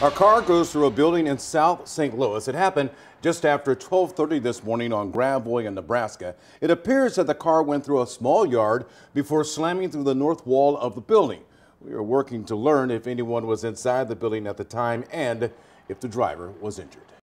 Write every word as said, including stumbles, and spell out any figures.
A car goes through a building in South Saint Louis. It happened just after twelve thirty this morning on Gravois and Nebraska. It appears that the car went through a small yard before slamming through the north wall of the building. We are working to learn if anyone was inside the building at the time and if the driver was injured.